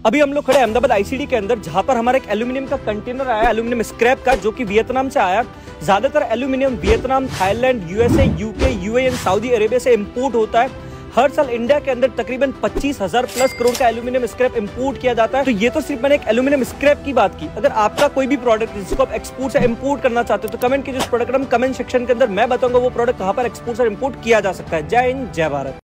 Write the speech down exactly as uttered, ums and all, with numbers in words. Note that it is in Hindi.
अभी हम लोग खड़े अहमदाबाद आईसीडी के अंदर, जहां पर हमारा एक एल्यूमिनियम का कंटेनर आया, एल्यूमिनियम स्क्रैप का, जो कि वियतनाम से आया। ज्यादातर aluminium Vietnam, Thailand, USA, UK, UAE, Saudi Arabia से इंपोर्ट होता है। हर साल इंडिया के अंदर तकरीबन पच्चीस हजार प्लस करोड़ का एल्यूमिनियम स्क्रैप इंपोर्ट किया जाता है। तो ये तो सिर्फ मैंने एक एल्यूमिनियम स्क्रैप की बात की। अगर आपका कोई भी प्रोडक्ट जिसको आप एक्सपोर्ट से इंपोर्ट करना चाहते हो तो कमेंट कीजिए उस प्रोडक्ट हम कमेंट सेक्शन के अंदर, मैं बताऊंगा वो प्रोडक्ट कहां पर एक्सपोर्ट से इंपोर्ट किया जा सकता है। जय हिंद, जय भारत।